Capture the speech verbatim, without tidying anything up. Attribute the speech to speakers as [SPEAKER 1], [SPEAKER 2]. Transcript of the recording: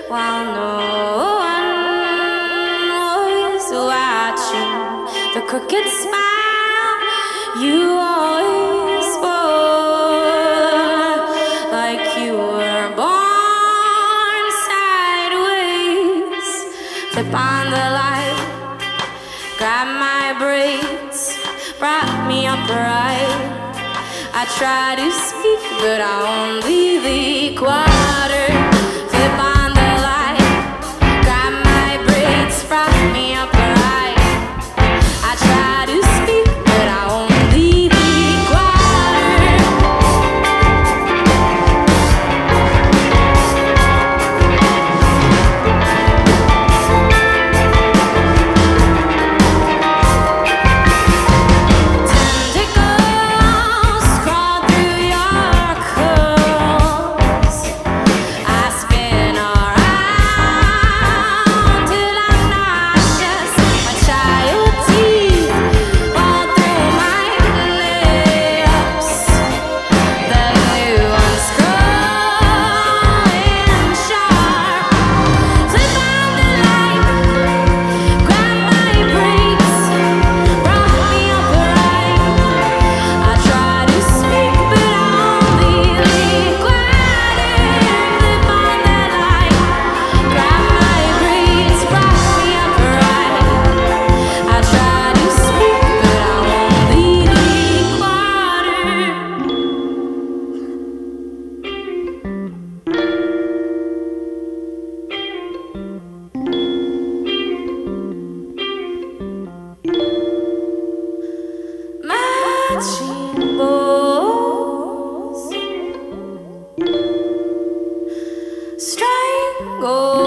[SPEAKER 1] while no one was watching. The crooked smile you always wore, like you were born sideways. Flip on the light, grab my braids, brought me upright. I try to speak, but I only leak water. Flip on the light, grab my braids, brought me upright. I try to speak, but I only leak water. Tentacles crawl through your curls. I spin around till I'm nauseous. My child teeth fall through my lips. The new ones growing sharp. Flip on the light, grab my braids, brought me upright. I try to speak, but I only leak water. Flip on the light, grab my braids, brought me upright. I try to speak, but I only leak water. Matching balls strangle